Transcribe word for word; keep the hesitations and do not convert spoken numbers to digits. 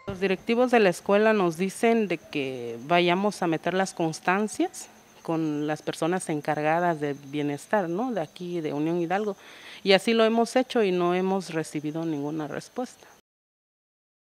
Los directivos de la escuela nos dicen de que vayamos a meter las constancias con las personas encargadas de bienestar, ¿no? De aquí, de Unión Hidalgo. Y así lo hemos hecho y no hemos recibido ninguna respuesta.